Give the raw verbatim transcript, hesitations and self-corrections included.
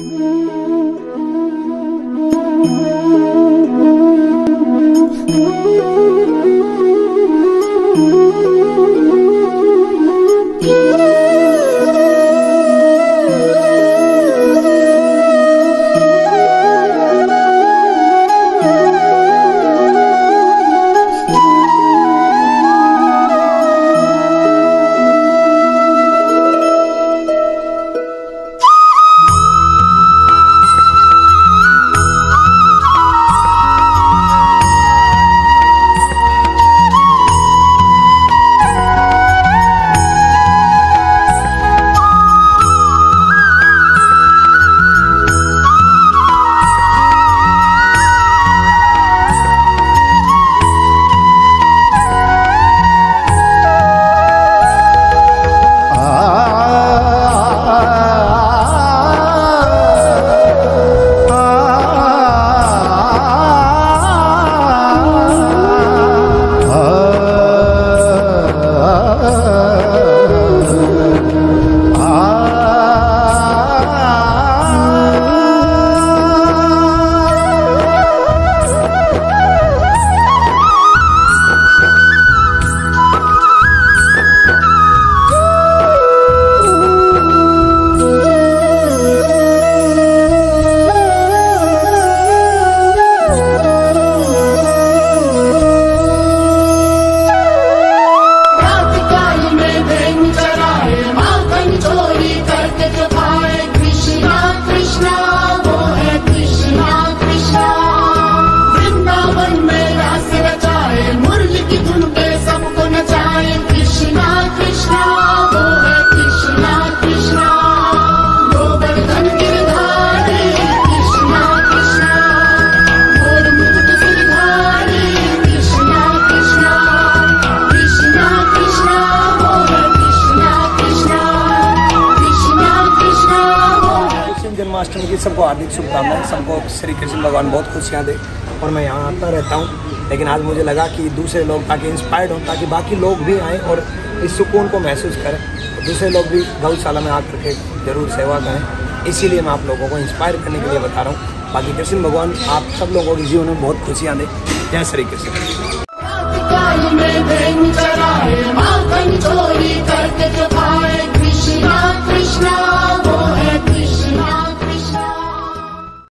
जन्माष्टमी की सबको हार्दिक शुभकामनाएं। सबको श्री कृष्ण भगवान बहुत खुशियाँ दे। और मैं यहाँ आता रहता हूँ, लेकिन आज मुझे लगा कि दूसरे लोग ताकि इंस्पायर्ड हों, ताकि बाकी लोग भी आएँ और इस सुकून को महसूस करें, तो दूसरे लोग भी गौशाला में आकर के जरूर सेवा करें। इसीलिए मैं आप लोगों को इंस्पायर करने के लिए बता रहा हूँ। बाकी कृष्ण भगवान आप सब लोगों के जीवन में बहुत खुशियाँ दें। जय श्री कृष्ण।